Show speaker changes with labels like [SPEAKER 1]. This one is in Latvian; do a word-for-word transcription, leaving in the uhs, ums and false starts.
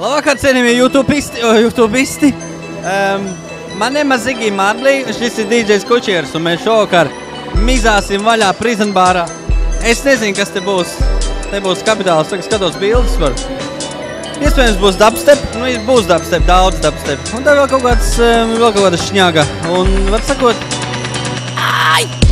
[SPEAKER 1] Labvakar, cienījamie YouTubeisti, YouTubeisti. Um, man nemaz Zigī Marlī, šis ir dīdžejs Kučieris, un mēs šovakar mizāsim vaļā Prison Barā. Es nezinu, kas te būs. Te būs kapitāls, tagad skatos bildes par. Iespējams būs dubstep, nu būs dubstep, daudz dubstep. Un tā vēl kaut kāds, vēl kaut kāda šņaga. Un, var sakot, ai!